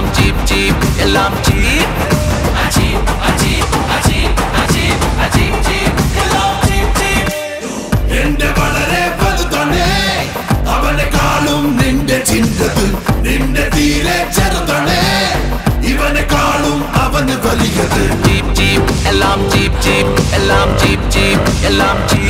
എല്ലാം ചീപ്പ് ചീപ്പ് എല്ലാം ചീപ്പ് അജീബ് അജീബ് അജീബ് അജീബ് അജീബ് ചീപ്പ് എല്ലാം ചീപ്പ് ചീപ്പ് എന്റെ വളരെ വലുതാണ് അവനെക്കാളും നിന്റെ ചിന്തത് നിന്റെ തീരെ ചെറുതാണ് ഇവനെക്കാളും അവന് വലിയത് ചീപ്പ് ചീപ്പ് എല്ലാം ചീപ്പ് ചീപ്പ് എല്ലാം ചീപ്പ് ചീപ്പ് എല്ലാം ചീപ്പ്